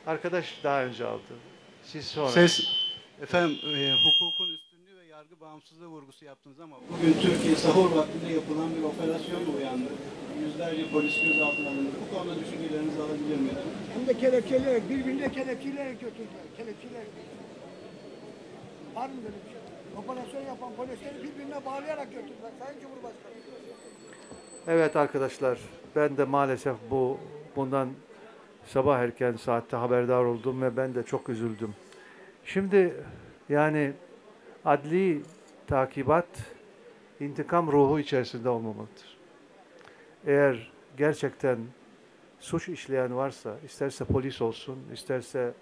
Arkadaş daha önce aldı. Siz sonra. Ses efendim hukukun üstünlüğü ve yargı bağımsızlığı vurgusu yaptınız ama bugün Türkiye sahur vaktinde yapılan bir operasyonla uyandı. Yüzlerce polis gözaltına alındı. Bu konuda düşüncelerinizi alabilir miyim? Hem de kelepçeleyerek, birbirine kelepçeleyerek götürdüler. Kelepçeleyerek. Var mı böyle bir şey? Operasyon yapan polisleri birbirine bağlayarak götürdüler. Sayın Cumhurbaşkanı. Evet arkadaşlar, ben de maalesef bundan sabah erken saatte haberdar oldum ve ben de çok üzüldüm. Şimdi yani adli takibat intikam ruhu içerisinde olmamalıdır. Eğer gerçekten suç işleyen varsa, isterse polis olsun, isterse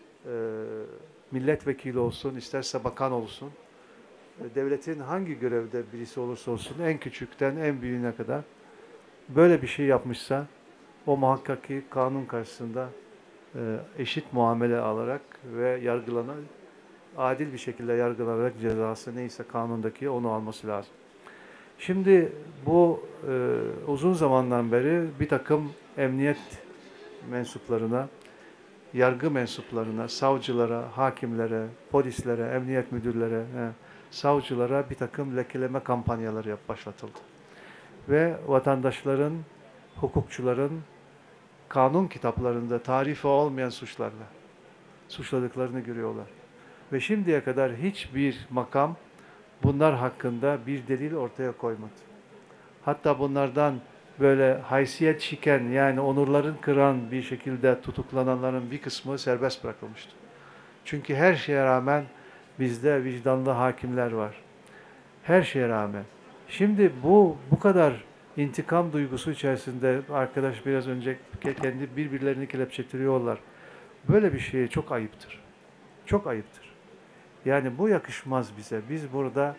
milletvekili olsun, isterse bakan olsun, devletin hangi görevde birisi olursa olsun, en küçükten en büyüğüne kadar böyle bir şey yapmışsa, o muhakkak ki kanun karşısında eşit muamele alarak ve adil bir şekilde yargılanarak cezası neyse kanundaki onu alması lazım. Şimdi bu uzun zamandan beri bir takım emniyet mensuplarına, yargı mensuplarına, savcılara, hakimlere, polislere, emniyet müdürlere, savcılara bir takım lekeleme kampanyaları başlatıldı. Ve vatandaşların, hukukçuların kanun kitaplarında tarifi olmayan suçlarla suçladıklarını görüyorlar. Ve şimdiye kadar hiçbir makam bunlar hakkında bir delil ortaya koymadı. Hatta bunlardan böyle haysiyet şiken yani onurların kıran bir şekilde tutuklananların bir kısmı serbest bırakılmıştı. Çünkü her şeye rağmen bizde vicdanlı hakimler var. Her şeye rağmen. Şimdi bu kadar intikam duygusu içerisinde arkadaş biraz önce kendi birbirlerini kelepçeletiyorlar. Böyle bir şey çok ayıptır. Çok ayıptır. Yani bu yakışmaz bize. Biz burada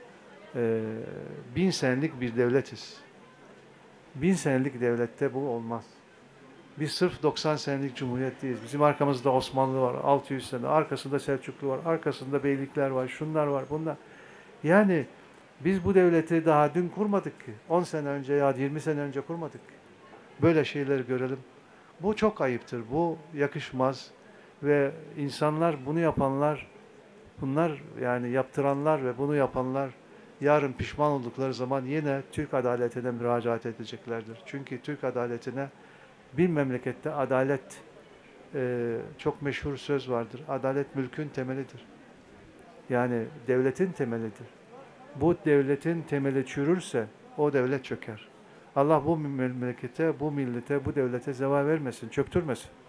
1000 senelik bir devletiz. 1000 senelik devlette bu olmaz. Biz sırf 90 senelik cumhuriyet değiliz. Bizim arkamızda Osmanlı var, 600 sene. Arkasında Selçuklu var, arkasında beylikler var, şunlar var, bunlar. Yani biz bu devleti daha dün kurmadık ki. 10 sene önce ya 20 sene önce kurmadık ki. Böyle şeyleri görelim. Bu çok ayıptır. Bu yakışmaz. Ve insanlar bunu yapanlar, bunlar yani yaptıranlar ve bunu yapanlar yarın pişman oldukları zaman yine Türk adaletine müracaat edeceklerdir. Çünkü Türk adaletine bir memlekette adalet çok meşhur söz vardır. Adalet mülkün temelidir. Yani devletin temelidir. Bu devletin temeli çürürse o devlet çöker. Allah bu memlekete, bu millete, bu devlete zeval vermesin, çöktürmesin.